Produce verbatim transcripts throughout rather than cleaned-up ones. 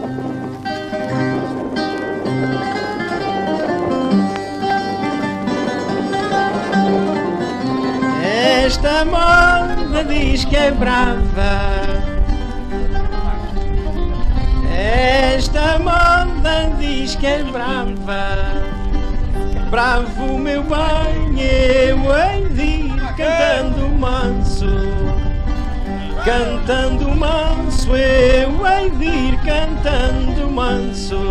Esta moda diz que é brava. Esta moda diz que é brava. Bravo meu bem, eu hei de ir cantando manso. Cantando manso, eu hei de ir cantando manso.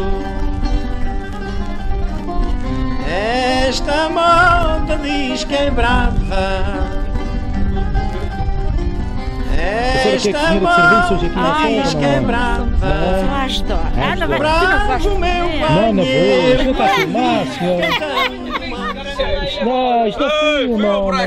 Esta moda diz que é brava. Esta moda diz que é brava. Bravo meu bem. Não, não vou, isto não está a filmar, senhor. Não, isto não filma.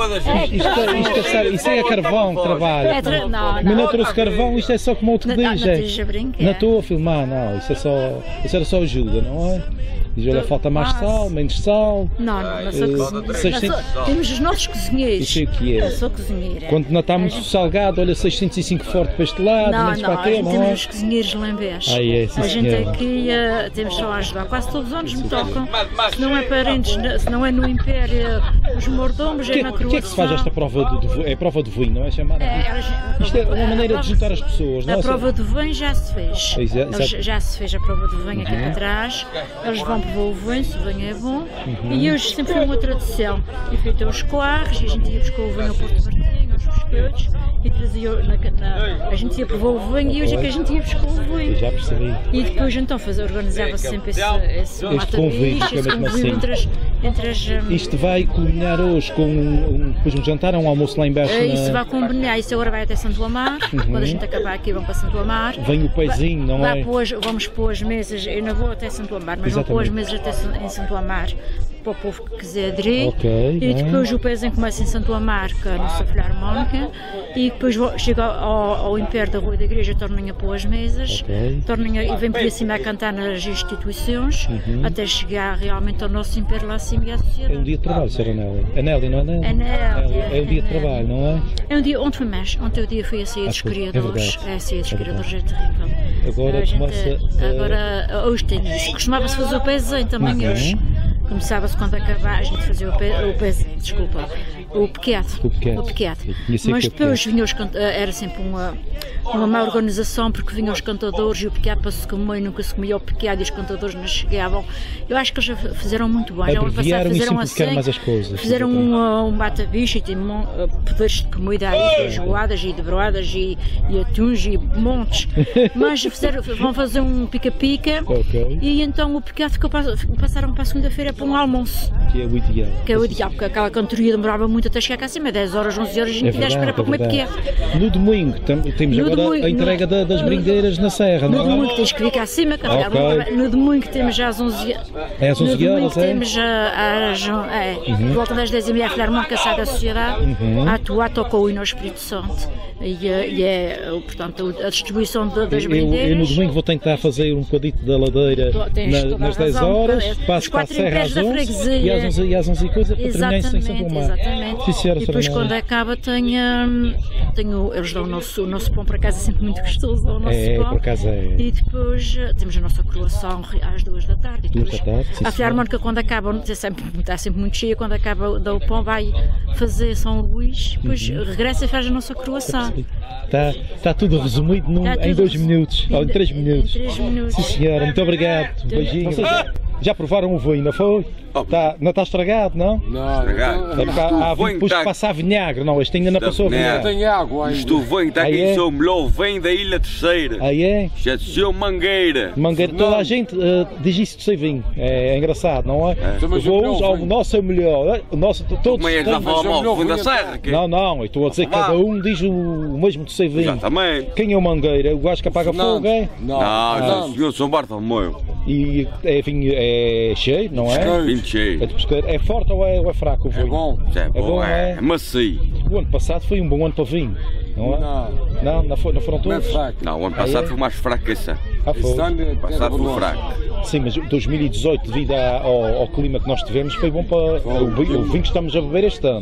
Isto, isto, é, isto é carvão que trabalha. Mas não trouxe carvão, isto é só como outro diz. Não estou a filmar, não. Isto é só. Isso era só ajuda, não é? Diz, olha, falta mais sal, menos sal. Não, não, não sou cozinheira. seiscentos... Temos os nossos cozinheiros. Isso é o que é. Eu sou cozinheira. Quando não está muito salgado, olha, seiscentos e cinco forte para este lado, não, menos não, para aquele, não não é? Temos os cozinheiros lambés. Ah, é, sim, a gente senhora. aqui uh, temos só a ajudar. Quase todos os anos me tocam. Se não é parentes, se não é no Império, os mordomos, é na croação. O que é que se faz esta prova de, de, é a prova de vinho, não é chamada? É, isto é uma maneira de juntar as pessoas, não é? A prova de vinho já se fez. Exato. Eles, já se fez a prova de vinho aqui uhum. para trás. Eles vão provar o vinho, se o vinho é bom. Uhum. E hoje sempre foi uma tradição. E feito os coarros, e a gente ia buscar o vinho ao Porto Martinho, os biscoitos, e trazia na, na, a gente ia provar o vinho e hoje é que a gente ia buscar o vinho. Eu já percebi. E depois então organizava-se sempre esse, esse este convívio, esse convívio assim. entre, as, entre as... Um... Isto vai culminar hoje com um, depois um jantar, um almoço lá embaixo? É, isso na... vai combinar, isso agora vai até Santo Amar, uhum. quando a gente acabar aqui vão para Santo Amar. Vem o pezinho, não vai, é? Pôs, vamos pôr as mesas, eu não vou até Santo Amar, mas exatamente. vou pôr as mesas até em Santo Amar, para o povo que quiser aderir. Okay, e depois é? o pezinho começa em Santo Amar, com a nossa filha harmónica, e depois chega ao, ao Império da Rua da Igreja, tornem a pôr as mesas, okay. tornem a, e vem por cima a cantar nas instituições, uhum. até chegar realmente ao nosso Império lá acima e à sociedade. É um dia de trabalho, senhora Anélia. Anélia, não é Anélia? Anélia. É um dia de trabalho, não é? É um dia, ontem foi mais, ontem o dia foi a ceia dos criadores, é a ceia dos criadores, é terrível. Agora a gente, começa... Agora, hoje tem isso, costumava-se fazer o pezinho também uhum. hoje. Começava-se quando acabar, a gente fazia o, pe, o pezinho, desculpa, o pequeado, o pequeado, o pequeado. Mas depois vinha os era sempre uma, uma má organização, porque vinham os cantadores e o pequeado para se comer, nunca se comia o pequeado e os cantadores não chegavam. Eu acho que eles já fizeram muito bem, já abreviaram fizeram assim, mais as coisas, fizeram um, um bata-bicho e tem uh, poderes de comida aí, feijoadas e debruadas e, e atuns e montes, mas fizeram, vão fazer um pica-pica okay. e então o pequeado ficou, passaram para a segunda-feira para um almoço. Que é o ideal. Que é o ideal, porque aquela cantoria demorava muito até chegar cá acima, dez horas, onze horas, a gente ia esperar para comer pequeno. No domingo, temos no agora domingo, a entrega no, da, das brindeiras na serra, no não é? No domingo tens que vir cá acima, okay. No domingo temos já às onze horas. É às onze horas, é? Temos às, é, uhum. volta das dez e meia, a Filha Harmónica sai da sociedade, uhum. a atuar, toca o hino ao Espírito Santo. E, e é, portanto, a distribuição de, das brindeiras. Eu, eu no domingo vou tentar fazer um bocadito da ladeira na, nas dez horas, passo para a serra às onze e às onze e às onze e coisa para terminar isso em Santo Amar. Exatamente. Sim, senhora, e depois quando acaba tem, um, tem o, eles dão o nosso, o nosso pão, por acaso é sempre muito gostoso, o nosso é, pão. Por acaso é. E depois temos a nossa coroação às duas da tarde. Duas da tarde, sim, a Filha Harmónica quando acaba, está sempre, está sempre muito cheia, quando acaba dá o pão vai fazer São Luís, depois uhum. regressa e faz a nossa coroação. Está, está tudo resumido num, tudo em dois minutos, ou em três minutos. Em três minutos. Sim senhora, muito obrigado. Um beijinho. Já, já provaram o vinho, não foi? Tá, não está estragado, não? Não, estragado. É porque há vinho que passa a vinagre, não, este ainda não passou a vinagre. Não tem água ainda. Isto vinho está aqui, é o melhor vinho da Ilha Terceira. Aí é? Já é seu Mangueira. Mangueira, toda a gente uh, diz isso de ser vinho, é, é engraçado, não é? é. Eu vou usar o nosso é melhor, o nosso, todos Como é que está a falar mal do vinho da Serra? Não, não, eu estou a dizer que cada um diz o, o mesmo de ser vinho. Exatamente. Quem é o Mangueira? O gajo que apaga não, fogo, é? Não, não, não. O senhor São Bartolomeu. E é vinho é cheio, não é? Vinho cheio. É, é forte ou é, ou é fraco o vinho? É bom. É bom, é, bom, é. é macio. O ano passado foi um bom ano para vinho, não é? Não. Não, não, foi, não foram todos? Não, é fraco. Não, o ano passado ah, é? foi mais fraco que esse ano. Ah, foi? O ano passado foi fraco. Sim, mas dois mil e dezoito, devido ao, ao clima que nós tivemos, foi bom para foi, o, vinho, o vinho que estamos a beber este ano.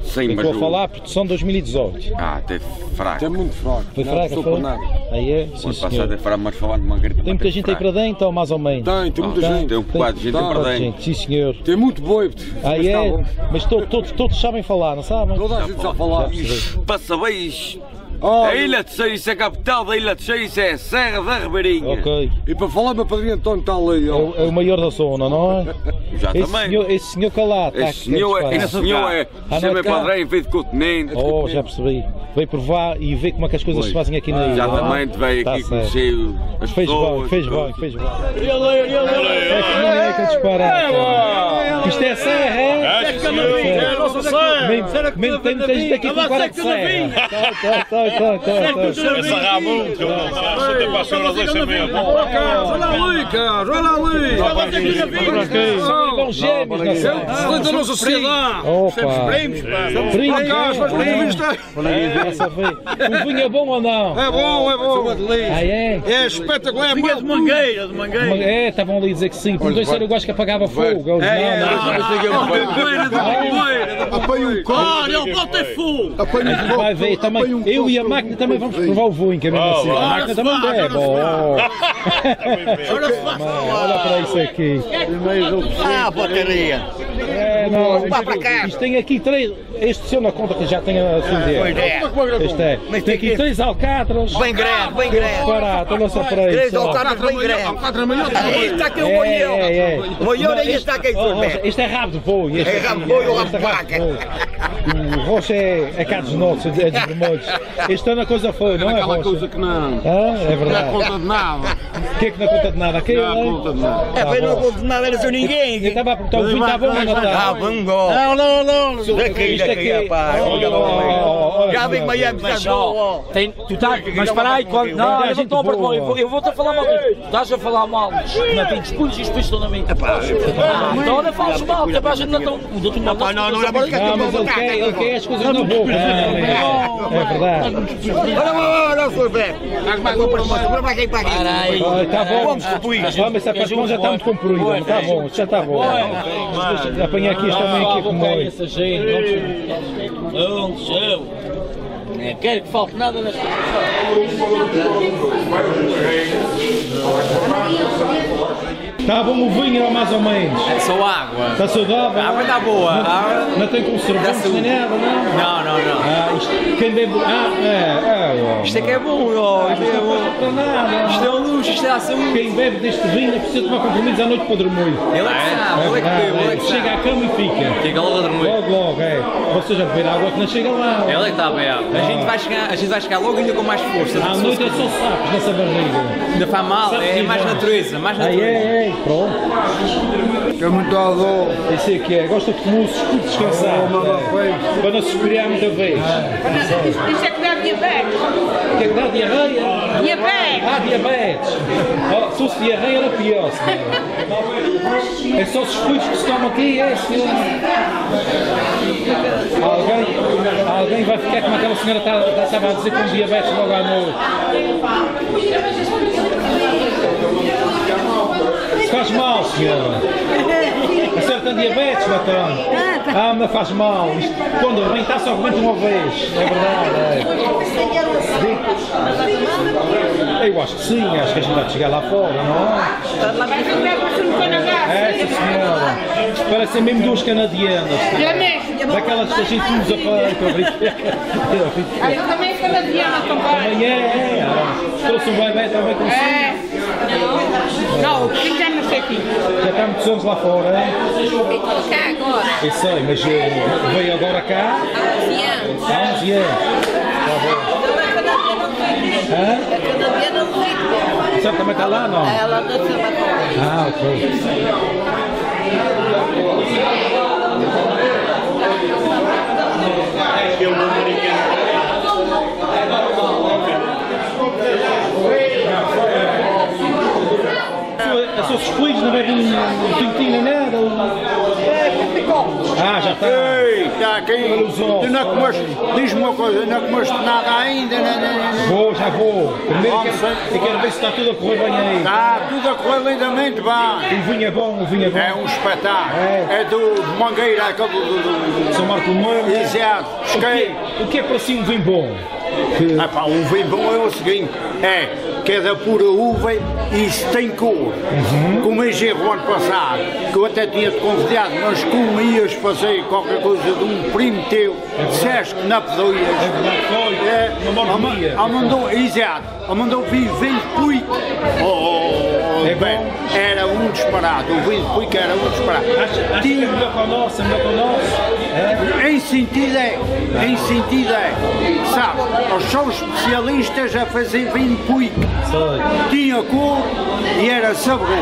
Sim, mas estou a falar produção dois mil e dezoito. Ah, teve fraco. Tem muito fraco. Foi fraco, foi? Aí é? Sim, Ano passado senhor. é fraco, mas falar de Mangueira. Tem muita gente aí para dentro ou mais ou menos? Tem, tem muita gente. Tem um bocado de gente Tem para muita dentro. gente, sim senhor. Tem muito boi. Aí é? Mas to, todos, todos sabem falar, não sabem? Toda a gente sabe falar. Passa bem. Oh, A Ilha de Seixas, a capital da Ilha de Seixas é a Serra da Ribeirinha. Ok. e para falar, meu padrinho António está ali. É Ó. o, é o maior da zona, não é? Esse Exatamente. senhor, esse senhor calado está Esse senhor é, esse senhor é, Ah, não é chama de cá? padrinho, veio de continente. Oh, já percebi. Veio provar e ver como é que as coisas se fazem aqui na ilha. Exatamente, veio Tá aqui certo. conhecer as Fez pessoas. bem, fez bem, fez bem. É que não é que disparar. Isto é serra, é? É a nossa serra. Mesmo tem muita gente aqui com cara de serra. Tá, tá, tá, tá. Essa Ramon, que eu não sei para chorar dois também. Olha lá ali, cara, olha lá ali. São gêmeos na serra. Excelente da nossa sociedade. Opa. Brinca, Cá, faz para entrevista. o vinho é bom ou não? É bom, é bom. Ah, é? É espetacular, é Vinha de bom. mangueira, de mangueira. É, estavam ali a dizer que sim. Perguntou se era o gajo que apagava fogo. Eles, não, não. Apanha um copo. Olha, ele pode ter fogo. Apanha um copo. Vai ver também. Eu e a máquina também vamos provar o vinho, que é mesmo assim. A máquina também bebe. Olha para isso aqui. Ah, porcaria. É, não, isto, isto tem aqui três. Este seu na conta que já tem a acender. Este é. Tem aqui três alcatras. Bem grande, bem grande. Barato, olha só para Três isso. ó. alcatras bem grandes. Aí está aqui o É, moião. é, é. O moião aí Este- está aqui oh, por Rocha, perto. este é rabo de boi. Este É aqui, rabo de boi ou rabo este é de vaca? boi. O Rocha é, é cá dos nossos, é dos vermelhos. Este ano a coisa foi, não é, Aquela Rocha? coisa que não. Ah, é Não é verdade. conta de nada. O que é que não conta de nada? Aquele, Não é conta de nada. É bem, não conto nada, não sou ninguém. Eu estava a perguntar, o vinho está bom ou não está? Ah, vamos embora. Não, não, não. Daqui, Isto daqui, aqui- rapaz. Oh, oh, oh, Já oh, vem oh, Miami, oh, está bom. Tem, tu tá, mas espera aí, quando, não, Tem eu não gente estou a perdoar, eu boa. vou- eu vou-te a falar mal, tu estás a falar mal, não tem desculpas e depois estão na minha. Ah, então olha, falas mal, que é para a gente não tão. O doutor não Não, não, não, agora que Não, mas ele quer, ele quer as coisas na boca. não, É verdade. Olha, olha, olha, Fulber. Vamos para aqui, para aqui. Ah, Está bom. Vamos com tu isso. Vamos, essa parte já está muito comprida. Está bom, já está bom. Apanha aqui, este também aqui como é. essa gente, não sei. Não quero que falte nada nesta. Está bom o vinho ou mais ou menos? É só água. Está saudável? A água está boa. Não, A água... não tem conservantes nem nada, não? Não, não, não. Ah, isto, quem bebe... Ah, é, é. Isto é que é bom, ó. Isto é Não bom. para nada. Isto é um luxo, isto é a saúde. Quem bebe deste vinho precisa tomar comprimidos à noite para dormir. Ele é que sabe, ele é que verdade, bebe, ele é é. que Chega sabe. à cama e fica. Fica logo a dormir. Logo, logo, é. Você já beber água que não chega lá. Ele é que está bem. A gente vai chegar, a gente vai chegar logo ainda com mais força. À noite é só sapos nessa barriga. Ainda faz mal, é mais natureza, mais Aí natureza. é, é, pronto. É muito ador. Esse aqui é, gosta de moços, curto descansar. É. Para não se espelhar muita vez. Isso é que dá diabetes. O que é que dá? Diarreia? Diabetes. Ah, diabetes. Oh, se fosse diarreia era pior, senhor. É só os fluidos que se tomam aqui, é, senhor. Alguém, alguém vai ficar como aquela senhora está, está, estava a dizer com diabetes logo à noite. Se faz mal, senhora. A senhora tem diabetes, não tem? Ah, mas faz mal. Isto, quando arrebenta, só arrebenta uma vez. É verdade, é. Eu acho que sim, acho que a gente vai chegar lá fora, não é? É, sim, senhora. Parecem mesmo duas canadianas. Daquelas que a gente usa para... para brincar. Eu também sou canadiana também. Também é, é. Trouxe um bebê também consigo. É. Não, quem já não sei aqui. Já está há muitos anos lá fora, é? Cá agora. Eu sei, mas eh, veio agora cá Há onze anos. há onze anos. Está bom. Hã? Canadiana não sei. A senhora também está lá, não? Ela não sei mais. Ah, ok. é só os coelhos, não bebe um tintinho nem nada? Ah, já está. Ei, está aqui. Tu não comeste, diz-me uma coisa, não comeste nada ainda? Não, não, não. Vou, já vou. Primeiro quero, eu quero ver se está tudo a correr bem aí. Está tudo a correr lindamente bem. O vinho é bom, o vinho é bom. É um espetáculo. É, é do Mangueira, aquele do, do, do São Marco Moura. Exato. O que, o que é para si um vinho bom? Que... Ah, pá, um vinho bom é o seguinte, é que é da pura uva e se tem cor. Uhum. Como em Gerro o ano passado, que eu até tinha-te convidado, mas como ias fazer qualquer coisa de um primo teu, é disseste que não podias. É verdade, foi. É, uma mordomia. Ela mandou, exato, ela mandou vir vinho de Puig. Oh, oh, oh, é bem, bom. Era um disparado, o vinho de Puig era um disparado. Acho, acho que é melhor para o nosso, é melhor para o nosso. É. Em sentido é, em sentido é, sabe, nós somos especialistas a fazer vinho de Puig. Tinha cor e era saboroso.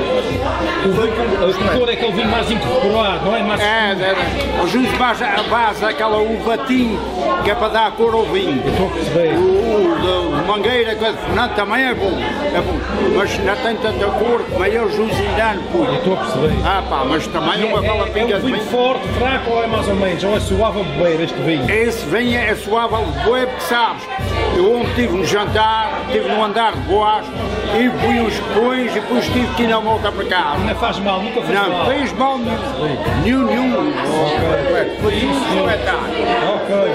O vinho, a cor é aquele vinho mais incorporado, não é? Mais é, é, o juiz base, base aquela uva tinta que é para dar cor ao vinho. Eu estou a perceber. O, o, o Mangueira, que é de Fernando, também é bom, é bom, mas não tem tanta cor como é o juiz indano. Eu estou a perceber. Ah pá, mas também é, uma bela é, pinga é um vinho forte, fraco ou é mais ou menos? Ou é suave a beber este vinho? Esse vinho é suave a beber, porque sabes, eu ontem estive no jantar, estive no andar de boas, e fui uns cupões e depois tive que ir na volta para casa. Não faz mal, nunca fez não, mal. Não fez mal nenhum, nenhum. Foi isso, espetáculo. Ok.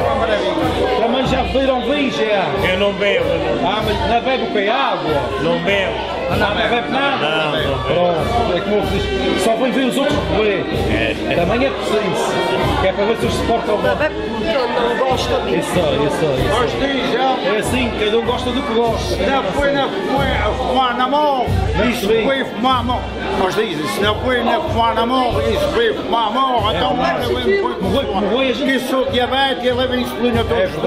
Também já beberam vinho, já? Eu não bebo. Não. Ah, mas não bebe o que? Água? Não bebo. Não, não bebe nada? Não, não bebo. Pronto, é como eu diz, só vem ver os outros beber. É. Também é preciso, que é para ver se os suportam bem. Não gosto disso. Isso, isso, isso. É assim, cada um gosta do que gosta. Não foi na fumar na mão, isso foi fumar a mão. Nós dizem, se não foi na fumar na mão, isso foi fumar a mão, então não foi fumar. Porque sou diabético e levo insulina todos os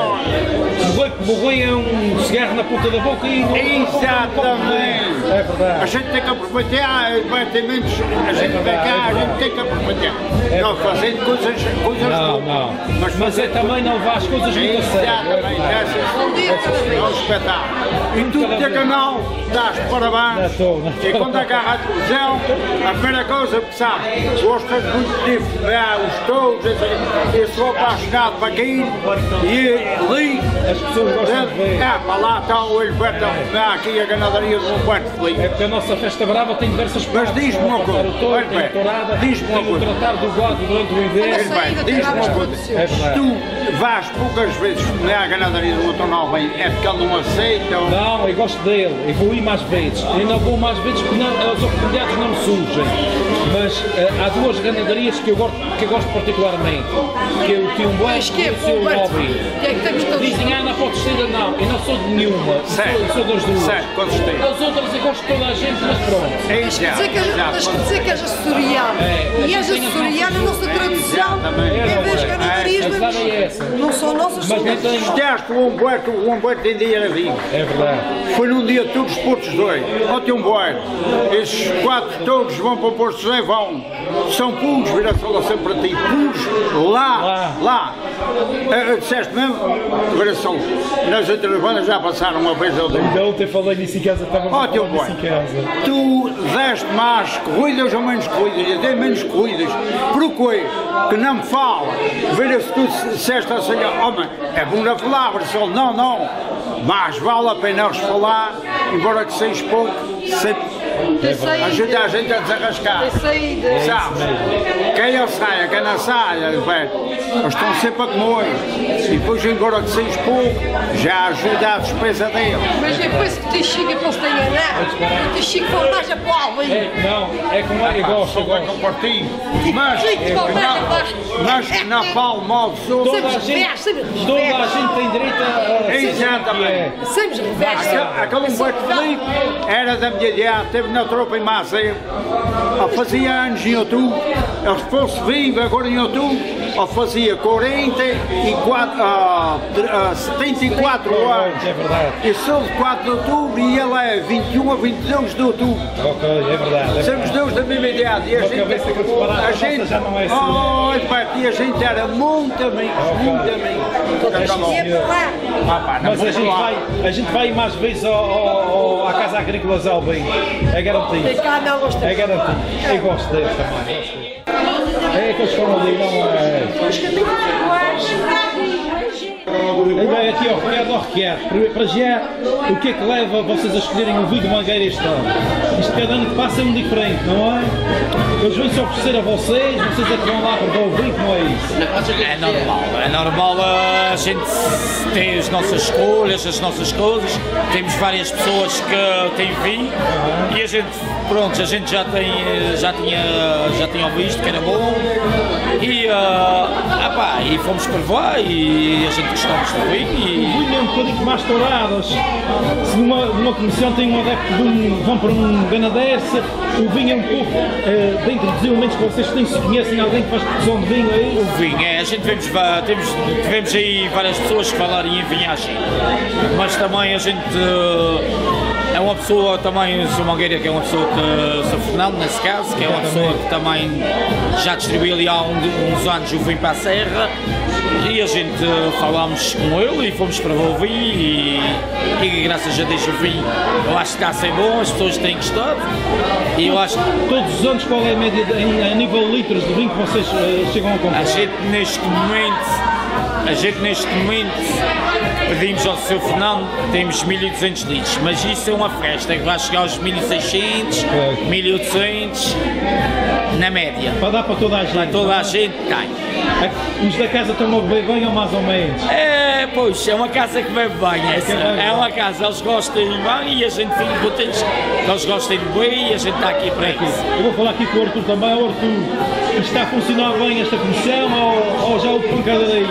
dias. Morrer é um cigarro na ponta da boca e não... Exatamente. É verdade. A gente tem que aproveitar, vai ter menos, a gente vem cá, a gente tem que aproveitar. Não fazendo coisas, coisas não, não. Mas, mas é também não vá as coisas muito a sério. Exatamente, é um espetáculo. E tu que teu canal, dás parabéns. E quando agarra a televisão, a primeira coisa que sabes, gostas muito de ver os touros, eu sou apaixonado para aquilo e li. As pessoas gostam de ver. É, para lá está o Hilberto a fumar aqui a ganadaria do Humberto Felipe. É porque a nossa festa brava tem diversas partes. Mas diz-me uma coisa, diz-me uma coisa. Tem o tratar do gado durante o inverno. Diz-me uma coisa, se tu vais poucas vezes comer a ganadaria do outro não bem, é porque ele não aceita? Ou... Não, eu gosto dele, eu vou ir mais vezes. Eu não vou mais vezes porque não, as oportunidades não me surgem. Mas uh, há duas ganadarias que eu gosto, que eu gosto particularmente, que é o Tio Bueno e o seu Lobby. Dizem, ah, não podes ser, não, eu não sou de nenhuma, certo. Sou, sou das duas. Certo, com certeza. As outras eu gosto de toda a gente, mas pronto. É tens que dizer que és açoriano. É, e és açoriano, a nossa tradição é ver as ganadarias, mas não são nossas, são nossas. Gostaste o Humberto, o Humberto tem dia era vinho. É verdade. Foi num dia de todos os Portos dois. Ó, Tio Humberto, esses quatro todos vão para o Porto José, vão. São puros, vira só sempre para ti. Puros, lá, lá. lá. Uh, disseste mesmo? Vira só. Nas outras bandas já passaram uma vez ao dia. Ainda ontem falei nisso em casa, estava a falar nisso em casa. Tu deste mais corridas ou menos corridas? Eu dei menos corridas. Porque que não me fala. Vira se tu disseste assim, homem, é bom na palavra, só não, não. Mas vale a pena eles falar, embora que seja pouco, sempre ajuda a gente a desarrascar. Sabes? Quem eu saia, quem não saia, eles estão sempre a comer. E depois, embora que seja pouco, já ajuda a despesa deles. Mas depois que te chega para se enganar, te chega para mais a pobre. Não, é como eu gosto, eu gosto. Mas, mas que não falo mal de outros. Toda a gente, toda a gente tem direito a... Exatamente. Sempre reveste. Aquele Humberto Felipe era da minha idade, esteve na tropa em Macedo, fazia anos em outubro, ele fosse vivo agora em outubro, fazia quarenta e quatro, uh, uh, setenta e quatro anos. É verdade. Eu sou de quatro de outubro e ele é vinte e um a vinte e dois de outubro. Ok, é verdade. É Somos dois da mesma idade. E a uma gente, cabeça que separada, a gente, já não é assim. Oh, e a gente era muito amigos, okay. muito amigos. Ah, pá, mas a gente, vai, a gente vai mais vezes ao, ao, à Casa Agrícola Zalbim. É garantido. É garantido. Eu gosto dele também. É que eles foram ali, não é? E bem, aqui ao Ricardo ao Ricardo, para já, o que é que leva vocês a escolherem o vinho de Mangueira este ano? Isto cada ano que passa é um diferente, não é? Eles vêm só oferecer a vocês, vocês é que vão lá provar o vinho, não é isso? É normal, é normal, a gente tem as nossas escolhas, as nossas coisas, temos várias pessoas que têm vinho uhum. e a gente, pronto, a gente já, tem, já, tinha, já tinha visto que era bom e, uh, apá, e fomos provar e a gente gostamos do vinho. E... O vinho é um bocadinho mais tourado, se numa, numa comissão tem um adepto de um, vão para um ganadense, o vinho é um pouco, uh, dentro dos elementos que vocês têm, se conhecem alguém que faz produção de vinho aí? O vinho, é, a gente vemos, temos, tivemos aí várias pessoas que falarem em vinhagem, mas também a gente uh, é uma pessoa também, o senhor Mangueira, que é uma pessoa que, o senhor Fernando nesse caso, que é uma pessoa que também já distribuiu ali há uns anos o vinho para a Serra e a gente falámos com ele e fomos para o vinho e, e graças a Deus o vinho eu acho que está a ser bom, as pessoas têm gostado e eu acho que... Todos os anos qual é a média de, em, a nível de litros de vinho que vocês uh, chegam a comprar? A gente neste momento, a gente neste momento pedimos ao senhor Fernando, temos mil e duzentos litros, mas isso é uma festa que vai chegar aos mil e seiscentos, mil e oitocentos na média. Para dar para toda a gente? Para toda a gente tem. Os da casa estão a beber bem ou mais ou menos? É, pois, é uma casa que bebe bem, essa. É uma casa, eles gostam de bem e a gente fica contentes que eles gostem de bem e a gente está aqui para isso. Eu vou falar aqui com o Arthur também. O Arthur, está a funcionar bem esta comissão ou, ou já houve pancadaria?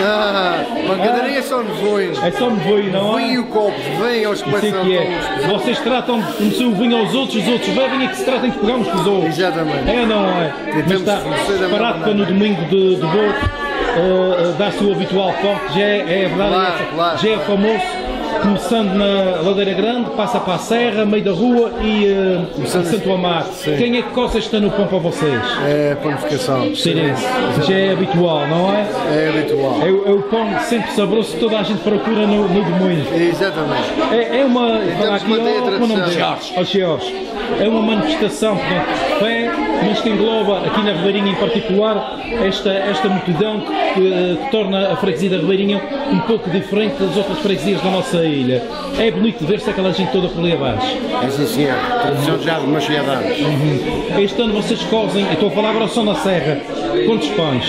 Não, pancadaria é só nevoio. É só nevoio, não é? Vinho e o copo, vem aos que passam que é. Vocês tratam de fornecer o vinho aos outros, os outros bebem e que se tratem de pegar uns com os outros. Exatamente. É, não é? Mas está parado para no domingo de, de Boa uh, dá-se o habitual corte, já é, é verdade, claro, é, claro. já é famoso. Começando na Ladeira Grande, passa para a Serra, meio da rua e uh, Santo Amaro. Sim. Quem é que coça está no pão para vocês? É a panificação. Já é habitual, não é? É habitual. É, é o pão sempre saboroso que toda a gente procura no, no domingo. Exatamente. É, é uma. Então, Aqui, ó, nome de é uma manifestação, portanto, de fé, mas que engloba aqui na Ribeirinha em particular esta, esta multidão que, que, que torna a freguesia da Ribeirinha um pouco diferente das outras freguesias da nossa ilha. É bonito ver-se aquela gente toda por ali abaixo. É sim, senhor. Tradição já de demasiado anos. Uhum. Este ano vocês cozem, eu estou a falar agora só na Serra, quantos pães?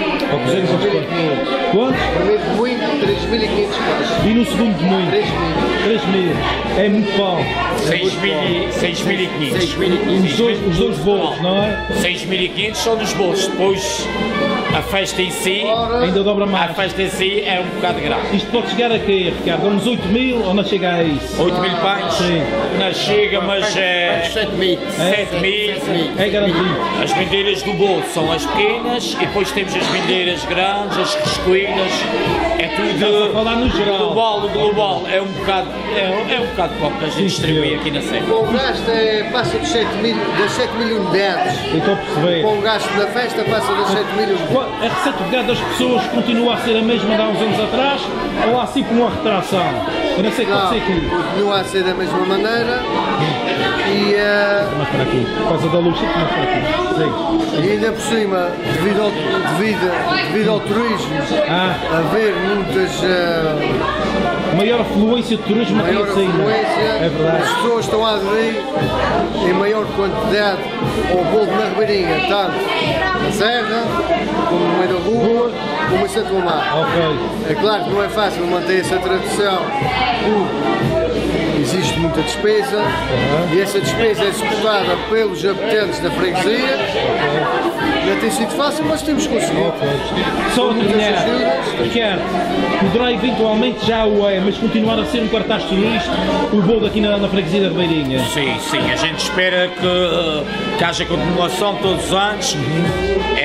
Quantos? Primeiro de muito, três mil e quinhentos pães. E no segundo de muito? três mil. É muito pão. seis mil e quinhentos. Os dois, os dois bolos, não é? seis mil e quinhentos são dos bolos. Depois a festa em si, ainda dobra mais. A festa em si é um bocado grave. Isto pode chegar a quê, Ricardo? A uns oito mil ou não chega a isso? oito mil pães? Sim. Não chega, mas é... sete mil. sete mil. É garantido. As mendeiras do bolo são as pequenas e depois temos as mendeiras grandes, as rescoídas. É tudo... falar no geral. O global, o global é um bocado... É, é um bocado pouco que a gente distribui aqui na Serra. O gasto é, passa dos sete mil, das sete mil unidades. Estou a perceber. Com o gasto da festa passa das sete mil unidades. A receita de gado das pessoas continua a ser a mesma de há uns anos atrás ou há sempre uma retração? Eu não sei o que pode ser aqui. Continua a ser da mesma maneira e... Uh... Mais para aqui, por causa da luz, mais para aqui. Sim. E ainda por cima, devido ao, devido, devido ao turismo, ah. haver muitas... Uh... maior afluência de turismo maior aqui em cima. É verdade. As pessoas estão a aderir em maior quantidade ao bolo na Ribeirinha, tanto na Serra, como no meio da rua, como em Santo Amaro. Okay. É claro que não é fácil manter essa tradição, porque existe muita despesa, uhum. e essa despesa é suportada pelos habitantes da freguesia. Okay. Não tem sido fácil, mas temos conseguido. Okay. Só a terminar, Ricardo, poderá eventualmente, já o é, mas continuar a ser um cartaz turístico o bolo aqui na, na freguesia da Ribeirinha? Sim, sim, a gente espera que, que haja continuação todos os anos. Uhum. É,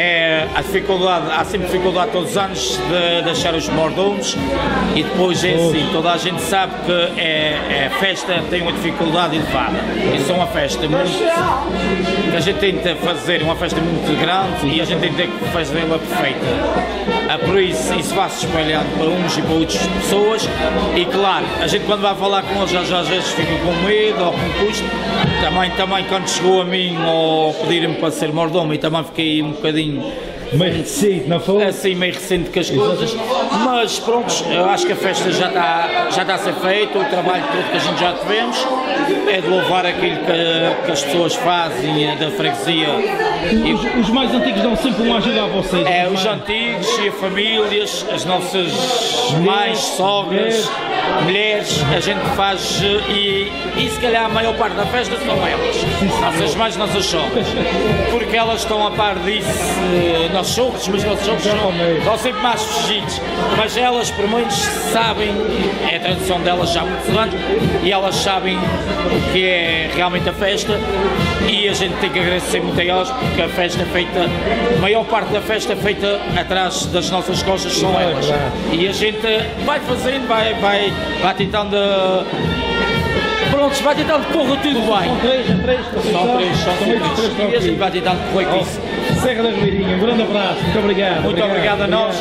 a dificuldade, há sempre dificuldade todos os anos de deixar os mordomos e depois é assim, toda a gente sabe que é, é, a festa tem uma dificuldade elevada. Isso é uma festa muito, que a gente tenta fazer, uma festa muito grande e a gente tenta fazê-la perfeita. Ah, por isso, isso vai se espalhando para uns e para outras pessoas e claro, a gente quando vai falar com eles já às vezes fica com medo ou com custo. Também, também quando chegou a mim ou pedirem-me para ser mordomo e também fiquei um bocadinho meio reticente, não foi? Assim, meio recente com as coisas, mas pronto, eu acho que a festa já está, já está a ser feita, o trabalho todo que a gente já tivemos é de louvar aquilo que, que as pessoas fazem da freguesia. Os, os mais antigos dão sempre uma ajuda a vocês? É, os antigos e as famílias, as nossas mães, sogras, mulheres, a gente faz e, e se calhar a maior parte da festa são elas, nossas mães, nossas sogras, porque elas estão a par disso. Nossos sogros, mas nossos sogros estão sempre mais fugidos, mas elas pelo menos sabem, é a tradição delas já há muitos anos, e elas sabem o que é realmente a festa e a gente tem que agradecer muito a elas porque a festa é feita, a maior parte da festa é feita atrás das nossas costas, são elas. E a gente vai fazendo, vai, vai, vai tentando. Pronto, vai tentando correr tudo bem. São três, são três, são três, são três, e a gente vai tentando correr com isso. Serra da Ribeirinha, um grande abraço, muito obrigado. Muito obrigado, obrigado a nós.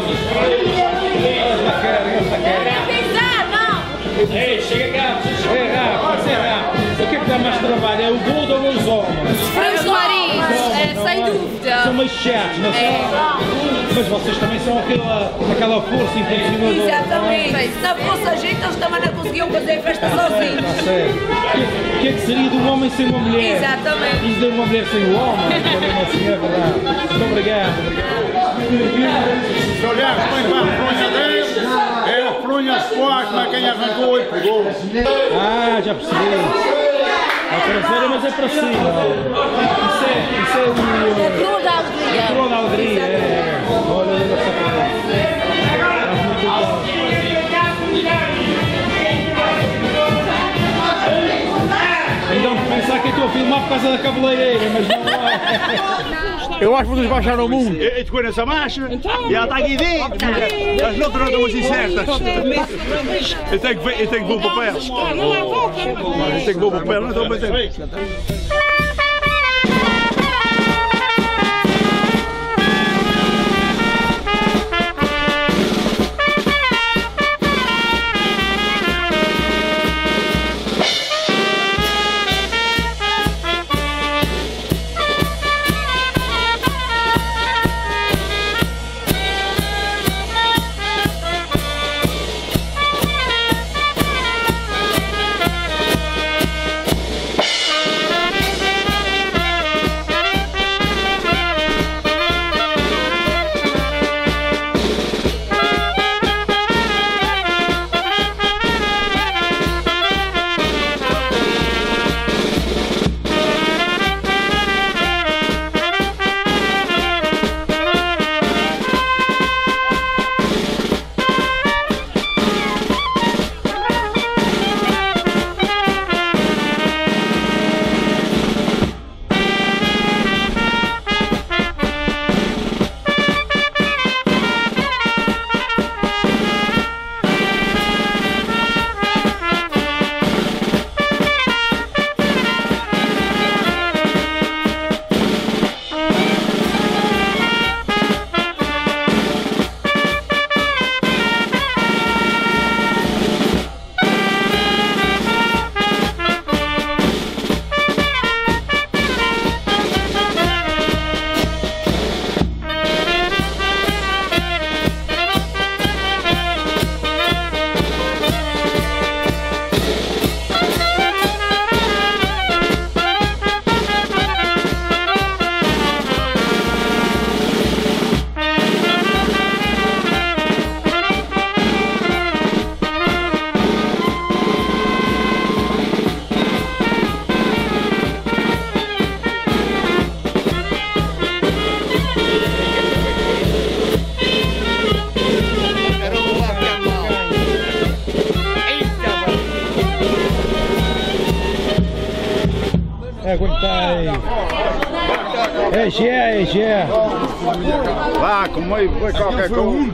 Ei, chega cá, é rápido, é rápido. O que é que dá mais trabalho? É o gol ou os homens? Os maridos, é, sem dúvida. São mais chatos, não são? É. Mas vocês também são aquela, aquela força impulsionadora. Exatamente. Se não fosse a gente, eles também não conseguiam fazer a festa sozinhos. Está certo. O que é que seria do homem sem uma mulher? Exatamente. E de uma mulher sem o homem? Assim é verdade. Muito obrigado. Se olhares bem para a fronha dele, é a fronha forte, mas quem arrancou e pegou. Ah, já percebi. É traseira, mas é para cima. Isso é, isso é o... É coroa da alegria. A coroa da alegria, é. Olha, olha essa coisa. Então, pensar que eu estou a filmar por causa da cabeleireira, mas não é. Eu acho que vocês baixaram o mundo. Eu te conheço a marcha e ela está aqui dentro. As notas não estão assim certas. Eu tenho que ver, eu tenho que ver o papel. Eu tenho que ver o papel, não estou a bater. Aguentai. É Gé, é Gé. Vá, comigo, foi qualquer coisa.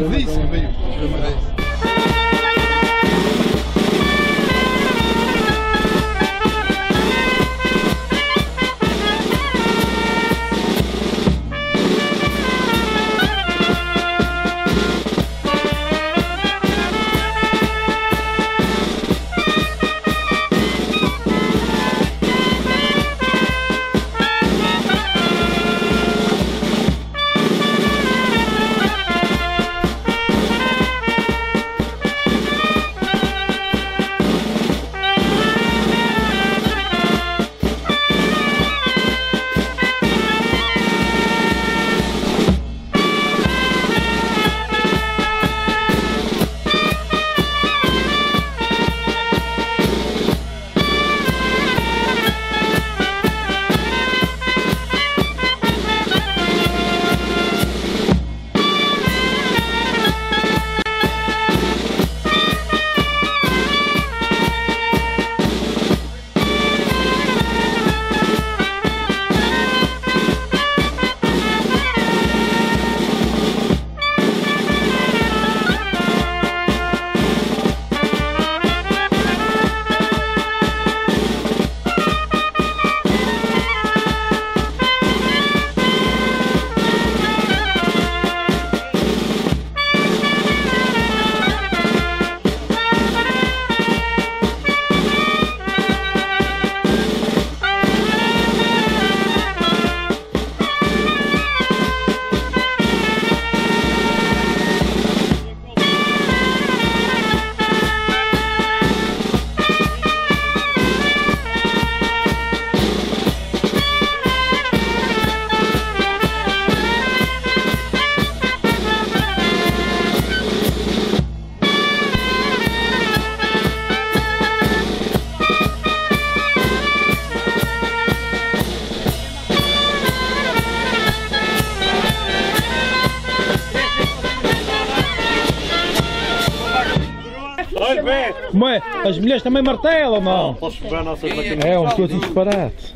Mas as mulheres também martelam, não? Posso quebrar nossas máquinas? É um todo disparate.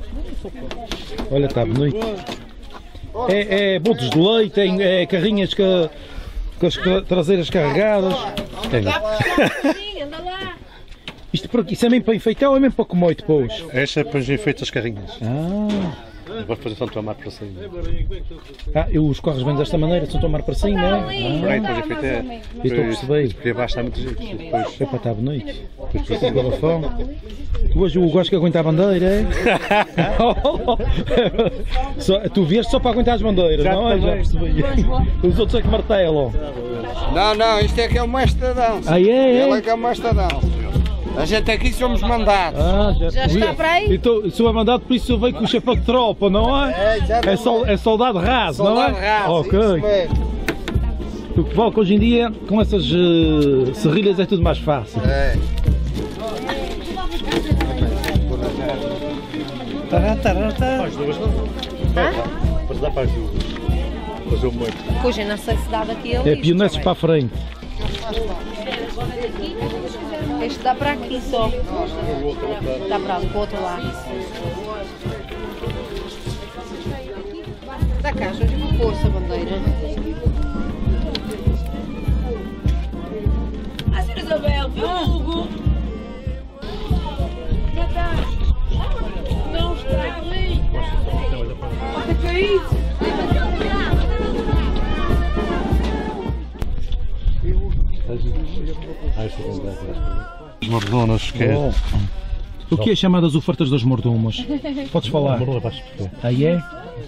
Olha, está bonito. É, é botos de leite, é, é carrinhas que, com as traseiras carregadas. Isto, isto é mesmo para enfeitar ou é mesmo para comer depois? Esta é para enfeitar as carrinhas. Ah. Depois fazer Santo Amaro para cima. Ah, eu, os carros vêm desta maneira, Santo Amaro para cima, não é? Ah, ah. depois enfeitar. Eu estou a perceber. Porque abaixo está muito jeito. Depois... Epá, está bonito. Depois para cima da fome. Hoje o gajo que aguenta a bandeira, é? só, tu vieste só para aguentar as bandeiras, já não é? Já percebi. Os outros é que martelam. Não, não, isto é que é o mestre da dança. Ah, é? Ele é que é o mestre da dança. A gente aqui somos mandados. Ah, já, já está para aí? Então, se eu é mandado, por isso eu venho com o chefão de tropa, não é? É, é, sol, é soldado raso, soldado não é? Raso, ok. O que vale que hoje em dia, com essas uh, serrilhas, é tudo mais fácil. É. Tará, tará, tará. Faz duas, não? Mas dá para as duas. Fazer o molho. Pois eu não sei se dá daqui a É pionetes para a frente. Este dá para aqui só. Dá para o outro lado. Dá cá, hoje vou pôr essa bandeira. Ah, senhora Isabel, meu fogo! Não está ali! Olha que é isso! Os mordomos que é. O que é chamado as ofertas das mordomas? Podes falar? Aí é?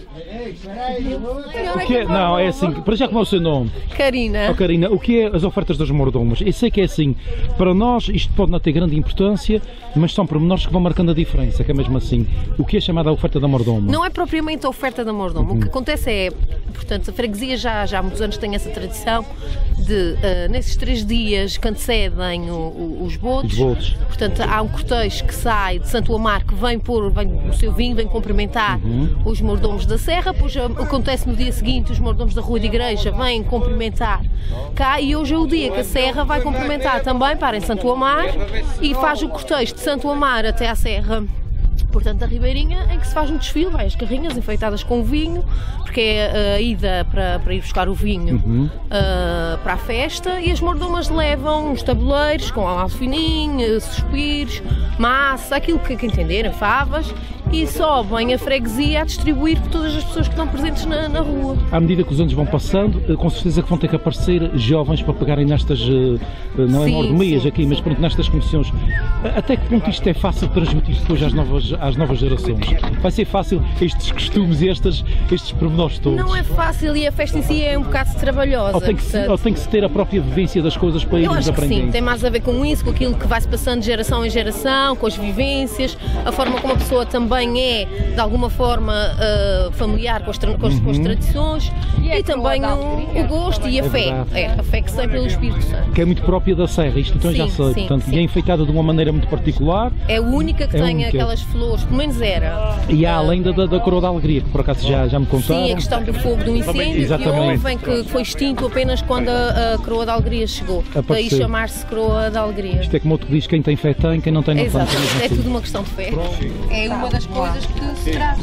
O que é? Não, é assim, para já como é o seu nome? Karina. Oh, Karina, o que é as ofertas das mordomas? Eu sei que é assim, para nós isto pode não ter grande importância, mas são pormenores que vão marcando a diferença, que é mesmo assim. O que é chamada a oferta da mordoma? Não é propriamente a oferta da mordoma. Uhum. O que acontece é, portanto, a freguesia já, já há muitos anos tem essa tradição de, uh, nesses três dias que antecedem o, o, os botos, os botos, portanto, há um cortejo que sai de Santo Amaro, que vem pôr vem o seu vinho, vem cumprimentar uhum. os mordomos da Serra, depois acontece no dia seguinte, os mordomos da Rua de Igreja vêm cumprimentar cá, e hoje é o dia que a Serra vai cumprimentar também, para em Santo Amaro, e faz o cortejo de Santo Amaro até à Serra portanto, a Ribeirinha, em que se faz um desfile, vai as carrinhas enfeitadas com vinho, porque é a ida para, para ir buscar o vinho uhum. uh, para a festa, e as mordomas levam os tabuleiros com alfininho, suspiros, massa, aquilo que, que entenderem, favas, e sobem a freguesia a distribuir por todas as pessoas que estão presentes na, na rua. À medida que os anos vão passando, com certeza que vão ter que aparecer jovens para pegarem nestas, não é mordomias aqui, mas pronto, nestas comissões. Até que ponto isto é fácil transmitir depois às novas, às novas gerações? Vai ser fácil estes costumes e estes, estes pormenores todos? Não é fácil, e a festa em si é um bocado trabalhosa. Ou tem que, se, ou tem que se ter a própria vivência das coisas para irmos aprendendo? Sim, tem mais a ver com isso, com aquilo que vai-se passando de geração em geração, com as vivências, a forma como a pessoa também é, de alguma forma, uh, familiar com as, com, as, uhum. com as tradições, e, e também o, o gosto e a é fé. É, a fé que se tem pelo Espírito Santo. Que é muito própria da Serra, isto então sim, já sei. Sim, portanto, sim. E é enfeitada de uma maneira muito particular. É a única que é tem única. aquelas flores, pelo menos era. E há além da, da coroa da alegria, que por acaso já, já me contaram. Sim, a questão do fogo do incêndio que houve, em que foi extinto apenas quando a, a coroa da alegria chegou. Daí chamar-se coroa da alegria. Isto é como outro que diz, quem tem fé tem, quem não tem não tem. Exato, é tudo uma questão de fé. É uma das coisas que se traz.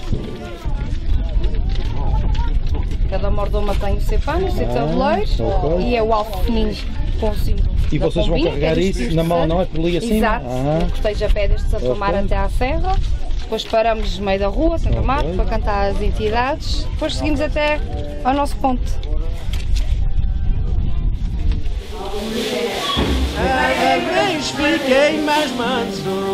Cada mordoma tem o seu pano, os seus tabuleiros okay. e é o alvo fininho com o símbolo. E vocês vão carregar isso na mão, não é? Por ali assim? Exato, ah. no cortejo a pé desde Santo Amaro okay. até à Serra. Depois paramos no meio da rua, Santo Amaro, okay. para cantar as entidades. Depois seguimos até ao nosso ponto. Cada vez fiquei mais manso.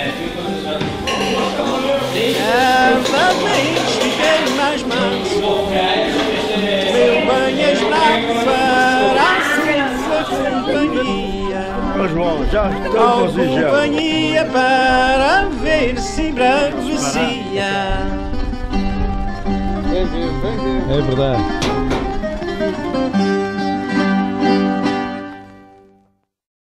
Cada vez fiquei mais manso. Meu banho para a sua companhia. Já estamos companhia para ver se bravecia. É verdade.